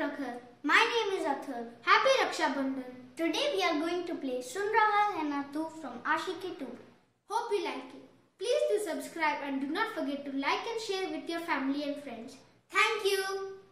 Prakhar. My name is Athar. Happy Raksha Bandhan. Today we are going to play Sun Raha Hai Na Tu from Aashiqui Two. Hope you like it. Please do subscribe and do not forget to like and share with your family and friends. Thank you.